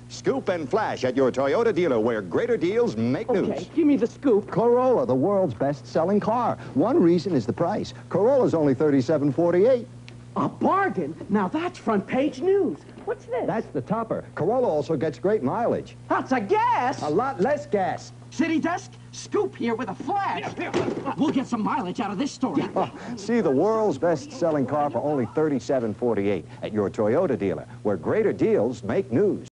Scoop and flash at your Toyota dealer where greater deals make news. Okay, give me the scoop. Corolla, the world's best-selling car. One reason is the price. Corolla's only $37.48. A bargain? Now that's front page news. What's this? That's the topper. Corolla also gets great mileage. That's a gas! A lot less gas. City desk, Scoop here with a flash. We'll get some mileage out of this story. See the world's best-selling car for only $37.48 at your Toyota dealer, where greater deals make news.